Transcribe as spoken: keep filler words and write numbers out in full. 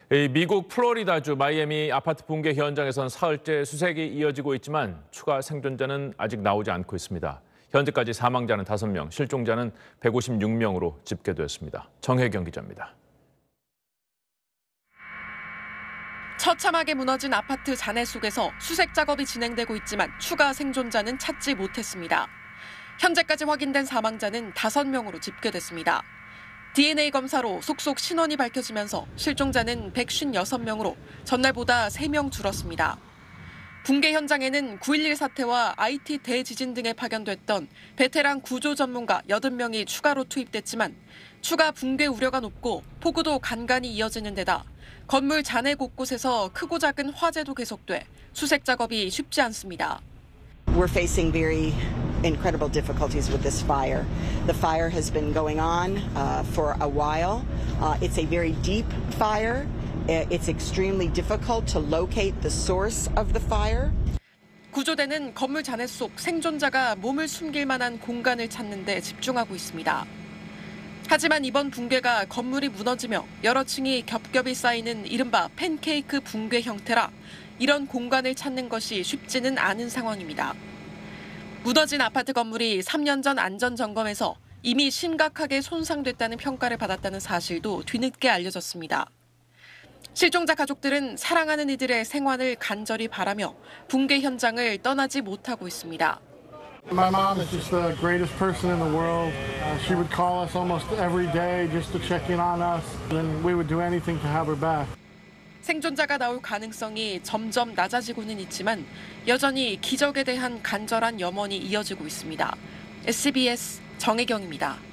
미국 플로리다주 마이애미 아파트 붕괴 현장에선 사흘째 수색이 이어지고 있지만 추가 생존자는 아직 나오지 않고 있습니다. 현재까지 사망자는 다섯 명, 실종자는 백오십육 명으로 집계됐습니다. 정혜경 기자입니다. 처참하게 무너진 아파트 잔해 속에서 수색 작업이 진행되고 있지만 추가 생존자는 찾지 못했습니다. 현재까지 확인된 사망자는 다섯 명으로 집계됐습니다. 디엔에이 검사로 속속 신원이 밝혀지면서 실종자는 백오십육 명으로 전날보다 세 명 줄었습니다. 붕괴 현장에는 구일일 사태와 아이티 대지진 등에 파견됐던 베테랑 구조 전문가 여덟 명이 추가로 투입됐지만 추가 붕괴 우려가 높고 폭우도 간간히 이어지는 데다 건물 잔해 곳곳에서 크고 작은 화재도 계속돼 수색 작업이 쉽지 않습니다. We're facing very incredible difficulties with this fire. The fire has been going on uh, for a while. Uh, it's a very deep fire. It's extremely difficult to locate the source of the fire. 구조대는 건물 잔해 속 생존자가 몸을 숨길 만한 공간을 찾는 데 집중하고 있습니다. 하지만 이번 붕괴가 건물이 무너지며 여러 층이 겹겹이 쌓이는 이른바 팬케이크 붕괴 형태라 이런 공간을 찾는 것이 쉽지는 않은 상황입니다. 무너진 아파트 건물이 삼 년 전 안전 점검에서 이미 심각하게 손상됐다는 평가를 받았다는 사실도 뒤늦게 알려졌습니다. 실종자 가족들은 사랑하는 이들의 생환을 간절히 바라며 붕괴 현장을 떠나지 못하고 있습니다. My mom is just the greatest person in the world. Uh, she would call us almost every day just to check in on us, and we would do anything to have her back. 생존자가 나올 가능성이 점점 낮아지고는 있지만 여전히 기적에 대한 간절한 염원이 이어지고 있습니다. 에스비에스 정혜경입니다.